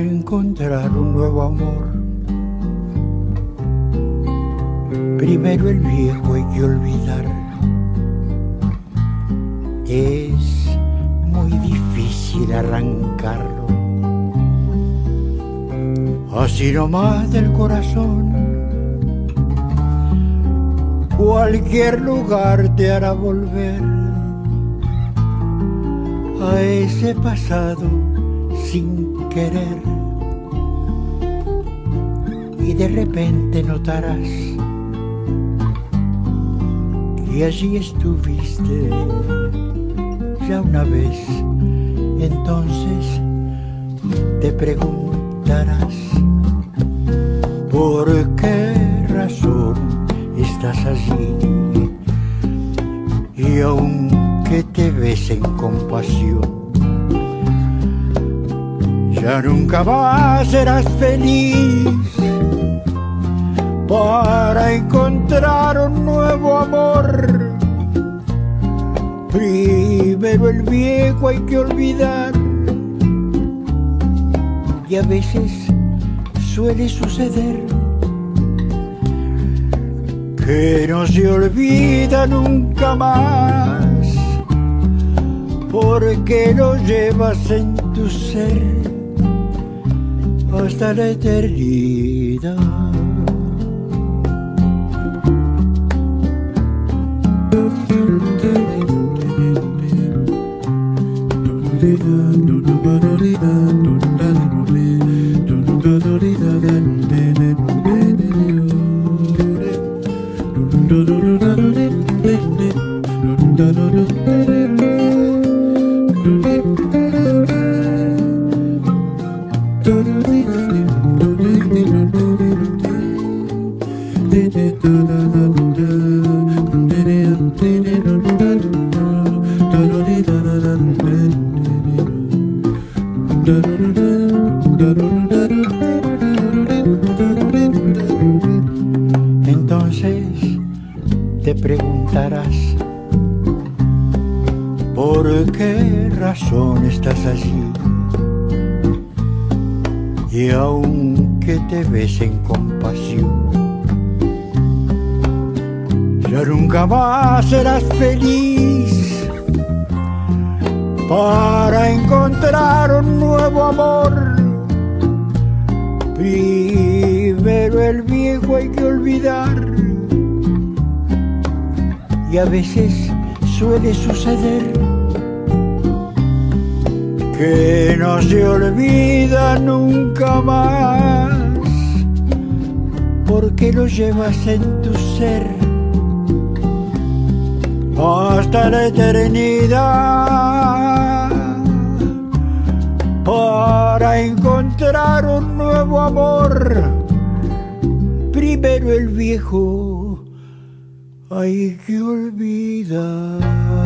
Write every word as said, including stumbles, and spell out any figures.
encontrar un nuevo amor, primero el viejo hay que olvidar. Es muy difícil arrancarlo, así nomás del corazón. Cualquier lugar te hará volver a ese pasado sin querer, y de repente notarás que allí estuviste ya una vez. Entonces te preguntarás por qué razón estás allí, y aunque te besen con pasión, ya nunca más serás feliz. Para encontrar un nuevo amor, primero el viejo hay que olvidar. Y a veces suele suceder que no se olvida nunca más, porque lo llevas en tu ser hasta la eternidad. Entonces te preguntarás por qué razón estás allí, y aunque te besen con pasión, ya nunca más serás feliz. Para encontrar un nuevo amor, primero el viejo hay que olvidar. Y a veces suele suceder que no se olvida nunca más, porque lo llevas en tu ser hasta la eternidad. Para encontrar un nuevo amor, primero el viejo hay que olvidar.